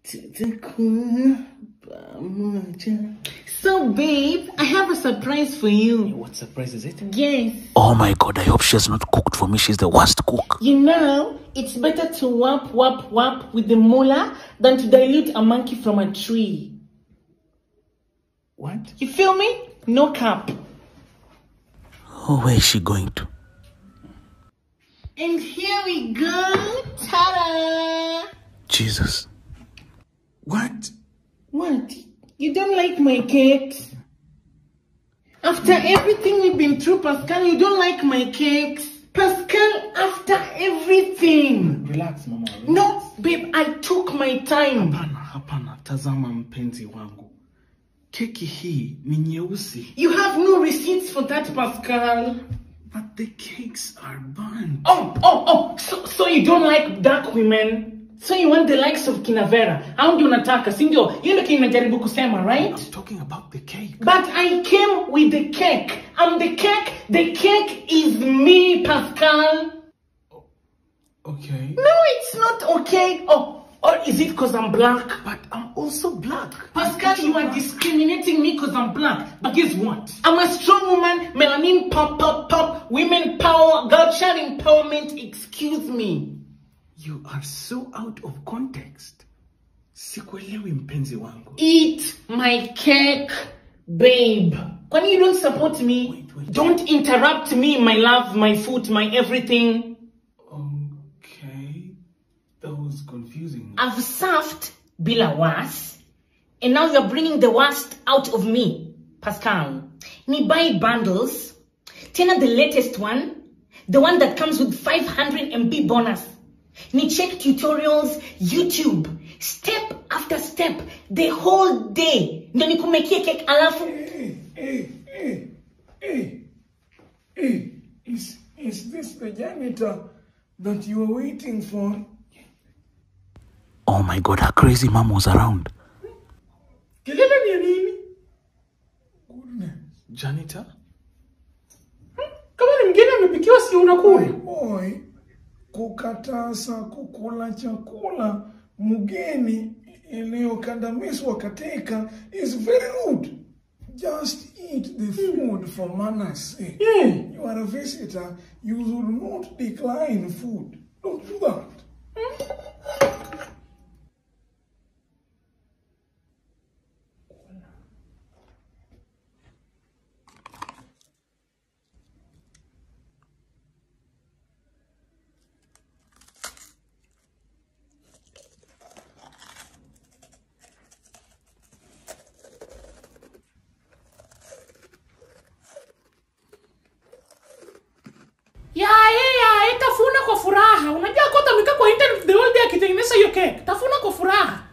So, babe, I have a surprise for you. What surprise is it? Yes. Oh my God, I hope she has not cooked for me. She's the worst cook. You know, it's better to whap with the molar than to dilute a monkey from a tree. What? You feel me? No cap. Oh, where is she going to? And here we go. Ta-da! Jesus. What? What? You don't like my cakes? After everything we've been through, Pascal, you don't like my cakes? Pascal, after everything. Relax, mama. Relax. No, babe, I took my time. Hapana, tazama mpenzi wangu. Keki hii ni nyeusi. You have no receipts for that, Pascal. But the cakes are burnt. So you don't like dark women? So you want the likes of Kinavera? How do you nataka? Sindio, you know kinajaribu kusema, right? I'm talking about the cake. But I came with the cake. I'm the cake. The cake is me, Pascal. Okay. No, it's not okay. Or is it because I'm black? But I'm also black. Pascal, you are discriminating me because I'm black. But guess what? I'm a strong woman. Melanin pop. Women power. Girl child empowerment. Excuse me. You are so out of context. Sikuelewi mpenzi wangu. Eat my cake, babe. When you don't support me, Wait. don't interrupt me, my love, my food, my everything. Okay. That was confusing. I've served bila was, and now you're bringing the worst out of me, Pascal. Me buy bundles. Tena the latest one, the one that comes with 500 MB bonus. Ni check tutorials, YouTube, step after step, the whole day. Ndo nikumekie cake alafu. Hey, is this the janitor that you were waiting for? Oh my God, her crazy mom was around. Kelele ni nini? Goodness. Janitor? Kama ni mgeni amepikiwa si unakula? Boy, kukataza kukula chakula mgeni iliyokandamizwa katika is very rude. Just eat the food for manners sake. You are a visitor. You should not decline food. Don't do that. Tafuna kwa furaha. Unajua kwa tamika kwa internet the whole day akitengeneza hiyo cake. Tafuna kwa furaha.